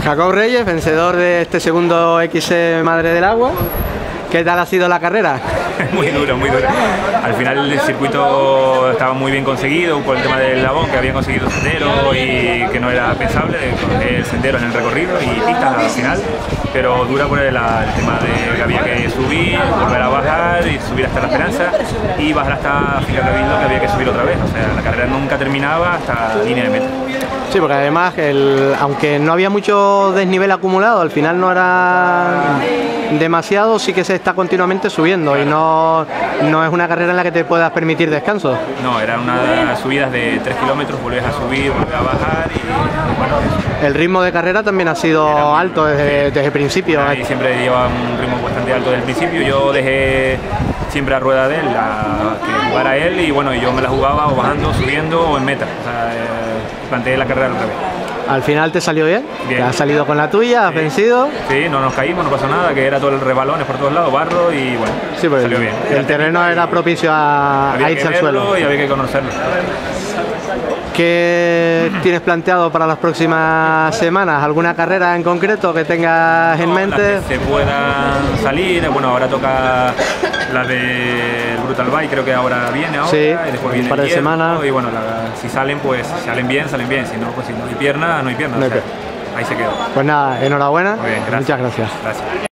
Jacob Reyes, vencedor de este segundo XC Madre del Agua. ¿Qué tal ha sido la carrera? Muy duro, muy duro. Al final el circuito estaba muy bien conseguido por el tema del Labón, que habían conseguido sendero y que no era pensable el sendero en el recorrido y pistas al final, pero dura por el tema de que había que subir, volver a bajar y subir hasta La Esperanza y bajar hasta Finca Cabildo, que había que subir otra vez. O sea, la carrera nunca terminaba hasta la línea de meta. Sí, porque además, aunque no había mucho desnivel acumulado, al final no era demasiado, sí que se está continuamente subiendo. Claro. Y no es una carrera en la que te puedas permitir descanso. No, era una subida de 3 kilómetros, volvías a subir, volvías a bajar y bueno, eso. El ritmo de carrera también ha sido alto desde el principio. Y siempre lleva un ritmo bastante alto desde el principio. Yo dejé siempre a rueda de él, que jugara él, y bueno, yo me la jugaba o bajando, subiendo o en meta. O sea, planteé la carrera al revés. ¿Al final te salió bien? Bien. ¿Te has salido con la tuya? ¿Has vencido? Sí, no nos caímos, no pasó nada, que era todo el rebalones por todos lados, barro y bueno, sí, pues salió bien. El terreno era propicio a irse al suelo. Y había que conocerlo. ¿Qué tienes planteado para las próximas semanas? ¿Alguna carrera en concreto que tengas en mente? Las que se puedan salir, bueno, ahora toca la del Brutal Bike, creo que ahora viene ahora, sí, y después viene un par de semanas. Y bueno, si salen, pues salen bien, si no, pues si no hay pierna, no hay pierna. No hay o sea, ahí se quedó. Pues nada, enhorabuena. Muy bien, gracias. Muchas gracias. Gracias.